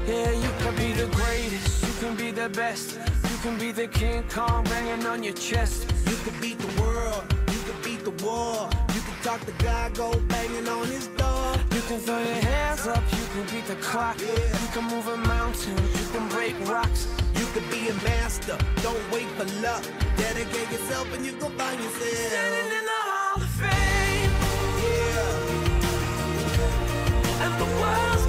Yeah, you can be the greatest, you can be the best. You can be the King Kong banging on your chest. You can beat the world, you can beat the war. You can talk to God, go banging on his door. You can throw your hands up, you can beat the clock. You can move a mountain, you can break rocks. You can be a master, don't wait for luck. Dedicate yourself and you go find yourself Standing in the Hall of Fame. Yeah. And the world's